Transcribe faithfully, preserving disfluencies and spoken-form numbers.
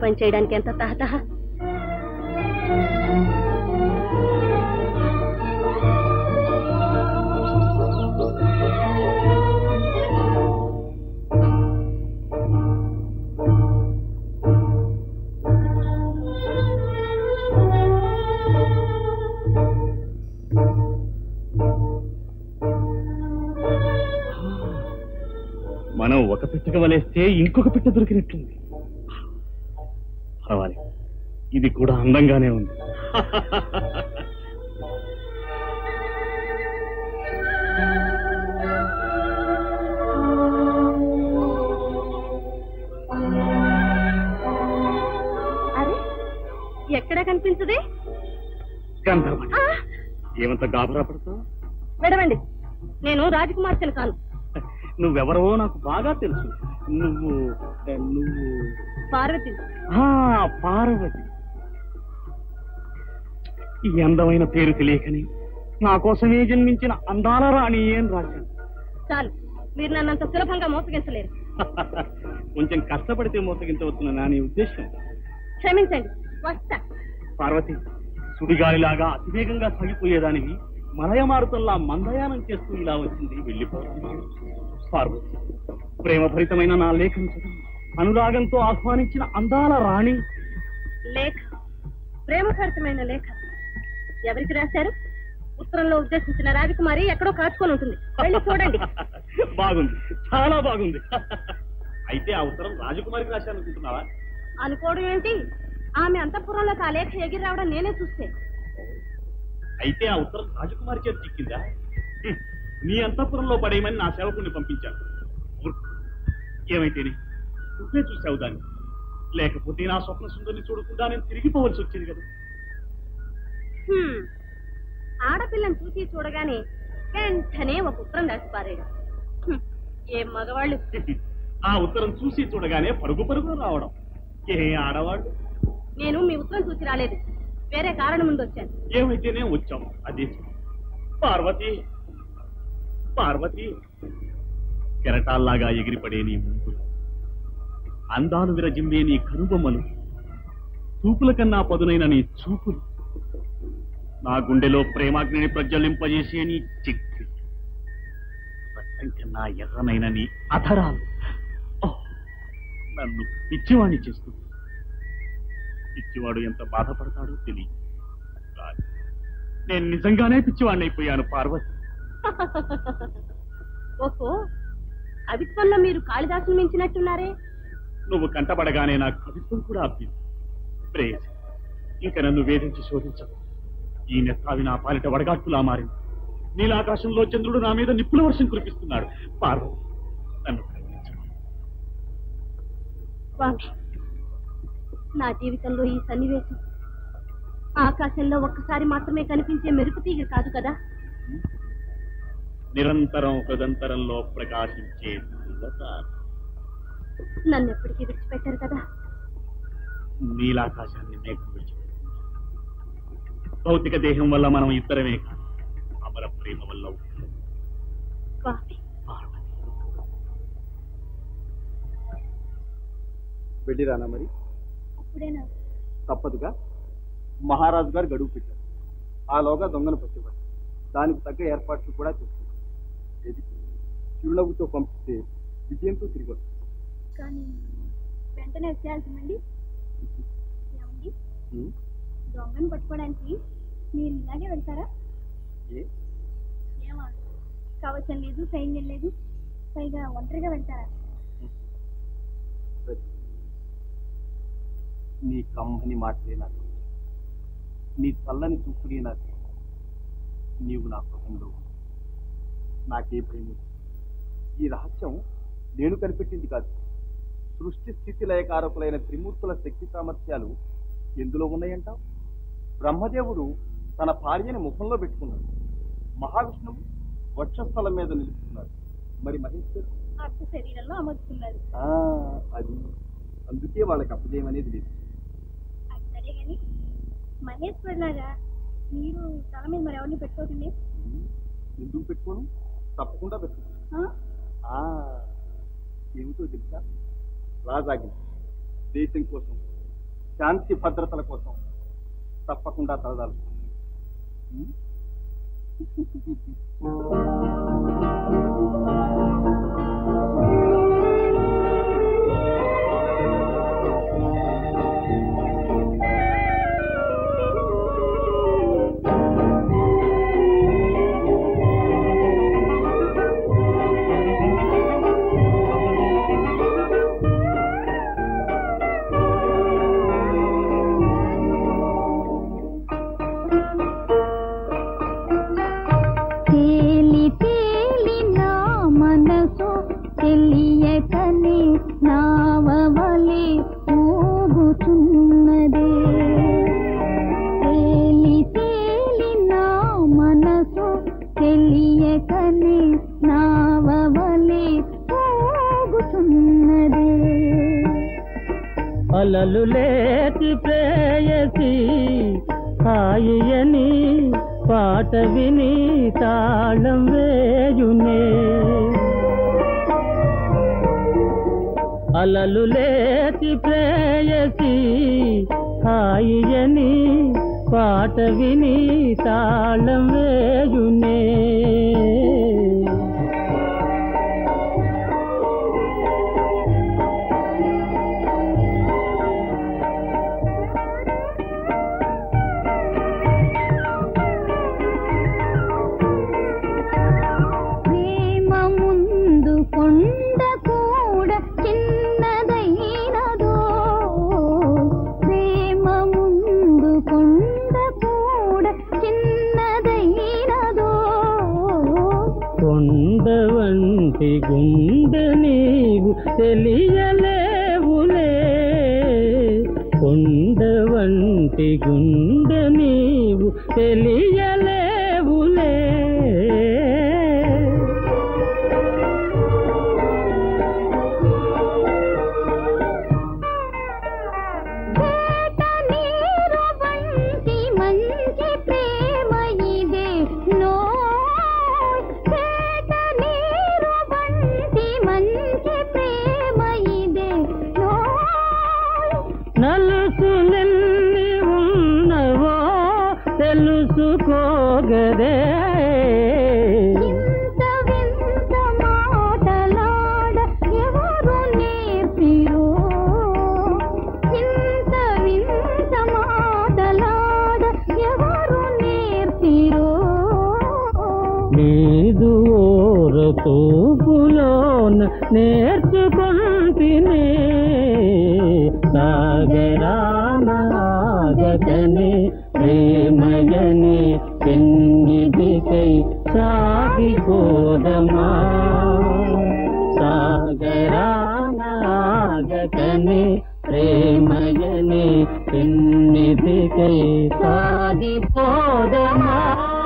Appoint చేయడానికి ఎంత తహతహ. మనం ఒక పిట్టక వలేస్తే ఇంకొక పిట్ట దొరికినట్టుంది. పర్వాలేదు, ఇది కూడా అందంగానే ఉంది. అరే, ఎక్కడ కనిపించదే? గంధర్వని, ఏమంత గాబరా పడతావు? విడవండి, నేను రాజకుమార్తెను కాను. నువ్వెవరో నాకు బాగా తెలుసు. నువ్వు నువ్వు పార్వతి. పార్వతి. ఈ అందమైన పేరు తెలియకని నా కోసమే జన్మించిన అందాల రాణి ఏం రాశాను. చాలు, మీరు నన్నంత సులభంగా మోసగించలేరు. కొంచెం కష్టపడితే మోసగించవచ్చున నా నీ ఉద్దేశం. క్షమించండి, వస్తా. పార్వతి, సుడిగాలిలాగా అతివేగంగా సాగిపోయేదానివి మలయమారుతంలా మందయానం చేస్తూ ఇలా వచ్చింది వెళ్ళిపోవడం. పార్వతి, ప్రేమభరితమైన నా లేఖను చదివి అనురాగంతో ఆహ్వానించిన అందాల రాణి. లేఖ, ప్రేమభరితమైన లేఖ ఎవరికి రాశారు? ఉత్తరంలో ఉద్దేశించిన రాజకుమారి ఎక్కడో కాచుకొని ఉంటుంది, వెళ్ళి చూడండి. బాగుంది, చాలా బాగుంది. అయితే ఆ ఉత్తరం రాజకుమారికి రాశానుకుంటున్నావా? అనుకోవడం ఏంటి, ఆమె అంతఃపురంలోకి ఆ లేఖ ఎగిరి రావడం నేనే చూస్తే. అయితే ఆ ఉత్తరం రాజకుమారి చేతి చిక్కిందా? నీ అంతఃపురంలో పడేయమని నా సేవకుని పంపించాను. ఏమైతేనే నువ్వే చూసావు దాన్ని. లేకపోతే నా స్వప్న సుందరిని చూడకుండా నేను తిరిగిపోవలసి వచ్చేది కదా. ఆడపిల్లని చూసి చూడగానే వెంటనే ఒక ఉత్తరం రాసిపారాడు. ఏ మగవాళ్ళు ఆ ఉత్తరం చూసి చూడగానే పరుగు పరుగులు రావడం. ఏ ఆడవాళ్ళు? నేను మీ ఉత్తరం చూసి రాలేదు, వేరే కారణం ముందు వచ్చాను. ఏమైతేనే వచ్చాము, అదే. పార్వతి, పార్వతి, కెరటాల్లాగా ఎగిరిపడే నీ ముందు, అందాలు విరజిమ్మే నీ కనుబొమ్మలు, చూపుల కన్నా పదునైన నీ చూపులు, నా గుండెలో ప్రేమాగ్నిని ప్రజ్వలింపజేసే నీ చిక్కి, రక్తం కన్నా ఎర్రనైన నీ అధరాలు నన్ను పిచ్చివాణ్ణి చేస్తుంది. పిచ్చివాడు ఎంత బాధపడతాడో తెలియదు. నేను నిజంగానే పిచ్చివాణ్ణి అయిపోయాను పార్వతి. ఓహో, కవిత్వంలో మీరు కాళిదాసును మించినట్టున్నారే. నువ్వు కంటపడగానే నా కవిత్వం కూడా అబ్బింది. ప్రేయసి, ఇంక నన్ను వేధించి శోధించవు. ఈ నెత్తావి నా పాలిట వడగాట్టులా మారింది. నీలాకాశంలో చంద్రుడు నా మీద నిప్పుల వర్షం కురిపిస్తున్నాడు. పార్వతి, నన్ను స్వామి, నా జీవితంలో ఈ సన్నివేశం ఆకాశంలో ఒక్కసారి మాత్రమే కనిపించే మెరుపు తీగ కాదు కదా. నిరంతరం హృదంతరంలో ప్రకాశించే నన్ను ఎప్పటికీ విడిచిపెట్టారు కదా. నీలాకాశాన్ని మేఘం విడిచిపెట్టింది. భౌతిక దేహం వల్ల మనం ఇద్దరమే కాదు, అమర ప్రేమ వల్ల వెళ్ళిరానా మరి? అప్పుడేనా? తప్పదుగా, మహారాజు గారు గడువు పెట్టారు. ఆలోగా దొంగను పట్టుబడి దానికి తగ్గ ఏర్పాట్లు కూడా చేస్తున్నారు. చిరునవ్వుతో పంపిస్తే విజయంతో తిరిగి వస్తుంది. కానీ వెంటనే వచ్చేయాల్సిందండి. ఏమండి, దొంగను పట్టుకోవడానికి మీరు ఇలాగే వెళ్తారా? ఏమా, కవచం లేదు, సైన్యం లేదు, పైగా ఒంటరిగా వెళ్తారా? నీ కమ్మని మాటలే నాకు, నీ చల్లని చూపులే నాకు, నీవు నా హృదయంలో నాకే భయం. ఈ రహస్యం నేను కనిపెట్టింది కాదు. సృష్టి స్థితి లయకారకులైన త్రిమూర్తుల శక్తి సామర్థ్యాలు ఎందులో ఉన్నాయంటావు? బ్రహ్మదేవుడు తన భార్యని ముఖంలో పెట్టుకున్నాడు, మహావిష్ణువు వక్షస్థలం మీద నిలుపుకున్నాడు, మరి మహేశ్వరుడు అర్థ శరీరంలో అమర్చుకున్నాడు. అది అందుకే వాళ్ళకి అపజయం అనేది లేదు. సరే కానీ మహేశ్వరులాగా మీరు తల మీద మరి ఎవరిని పెట్టుకోకండి. ఎందుకు పెట్టుకోను? తప్పకుండా పెట్టుకుంటాను. ఏమిటో తెలుసా? రాజాజ్ఞ, దేశం కోసం శాంతి భద్రతల కోసం తప్పకుండా తలదాలు. అలలు లేచి ప్రేయసి హాయని పాట విని తాళం వేయునే. అలలు లేచి ప్రేయసి హాయని పాట విని తాళం వేయునే. కొండ కూడా చిన్నదైనదో, ప్రేమ ముందు కొండ కూడా చిన్నదైనదో. కొండ వంటి గుండె నీవు తెలియలేవులే, కొండ వంటి గుండె నీవు తెలియలేవులే. నలుసులెన్ని ఉన్నవో తెలుసుకోగదే, ఇంత వింత మాటలాడ ఎవరు నేర్పిరో, ఇంత వింత మాటలాడ ఎవరు నేర్పిరో. నీదు ఓర తూపులోన నేర్చుకుంటినే, సాగరానాగతనే ప్రేమయనే పెన్నిదికై సాగిపోదమా. సాగరానాగతనే ప్రేమయనే పెన్నిదికై సాగిపోదమా.